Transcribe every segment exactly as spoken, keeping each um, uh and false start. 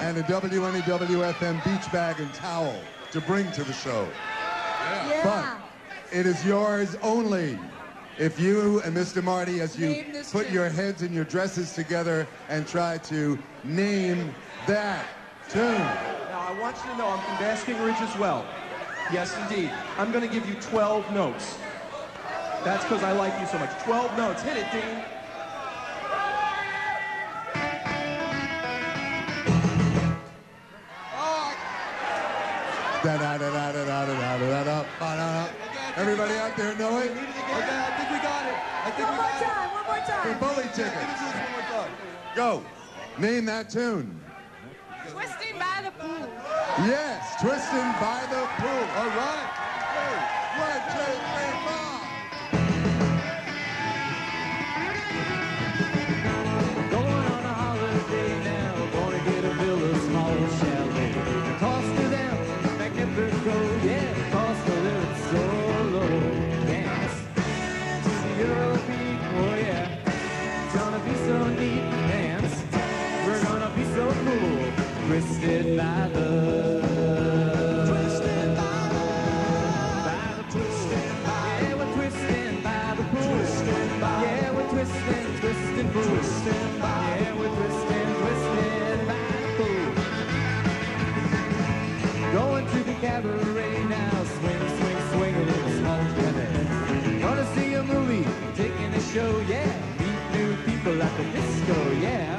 and a W N E W F M beach bag and towel to bring to the show. Yeah. Yeah. But it is yours only if you and Mister Marty, as you put tune. your heads and your dresses together and try to name that tune. Now, I want you to know I'm from Basking Ridge as well. Yes, indeed. I'm going to give you twelve notes. That's because I like you so much. twelve notes. Hit it, Dean. Da da da da da da da da da da. Everybody out there know it? Okay, I think we got it. I think one we more got time, it. one more time. For bully tickets. One more time. Go. Name that tune. Twisting by the pool. Yes, Twisting by the Pool. All right. Hey, one, two, three, four. Going on a holiday now, gonna get a villa, small chalet. The cost of them, magnifico, yeah, the cost of them is so low. Dance to the Eurobeat, oh yeah, it's gonna be so neat. Dance, we're gonna be so cool. Twisted by the, twisted by the, by the twisted by, yeah, we're twisting by the pool. Twisted by, yeah, we're twisting, twisting pool. Twisted by, yeah, we're twisting, twisting by the pool. Going to the cabaret now, swing, swing, swinging in a small cabaret. Gonna see a movie, taking a show, yeah, meet new people at the disco, yeah.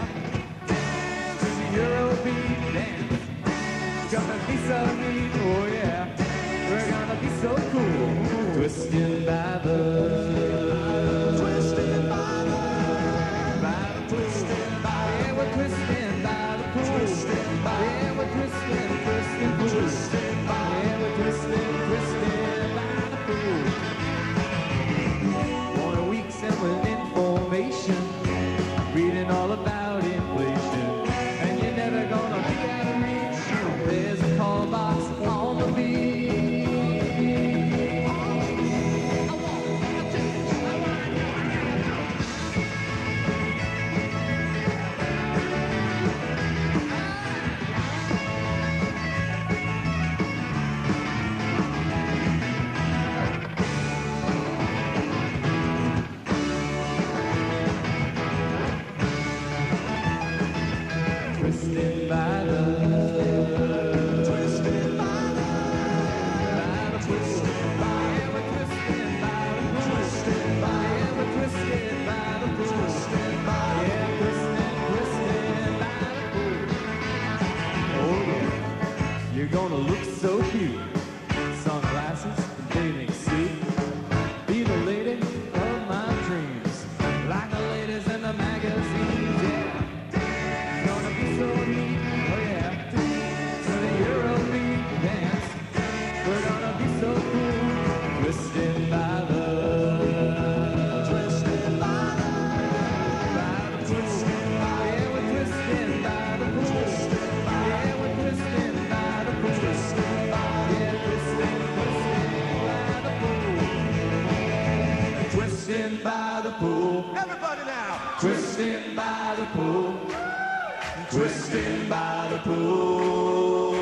Eurobeat dance, gonna be so neat, oh yeah, we're gonna be so cool, twisting by the, twisting by the, by the twisting by, yeah, we're twisting by the pool, twisting by, yeah, we're twisting, twisting pool, twisting by, yeah, we're twisting, twisting by the pool. One week sent with information, reading all about inflation. Never gonna be out of reach. There's a call box on the beach. Twisted by the, twisted by the, by the twisted by, yeah, we're twisted by the, twisted by, yeah, we're twisted by the, twisted by, yeah, twisted, twisted by the pool. Oh yeah, you're gonna look so cute, sunglasses, bathing suit, be the lady of my dreams, like the ladies in the magazines, yeah. So neat, oh yeah, to the Eurobeat dance, we're gonna be so cool, twisted by the, twisted by the, by the twisted by, yeah, we're twisted by the pool, twisted by, yeah, we're twisted by the pool, twisted by, yeah, twisted, twisted by the pool, twisted by the pool, everybody now, twisted by the pool. Twisting by the pool.